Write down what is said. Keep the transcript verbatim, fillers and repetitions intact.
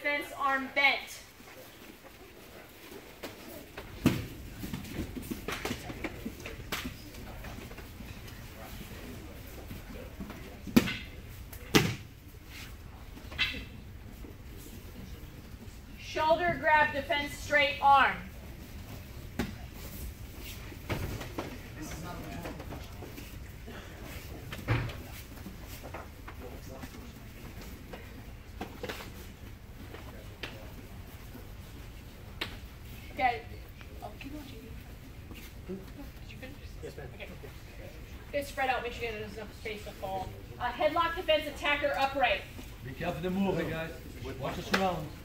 defense, arm bent. Shoulder grab, defense, straight arm. Okay. Oh, keep going, J D. Did you finish? Yes, ma'am. Okay. Okay, spread out. Make sure there's enough space to fall. Uh, headlock defense, attacker upright. Be careful to move, guys. Watch the surround.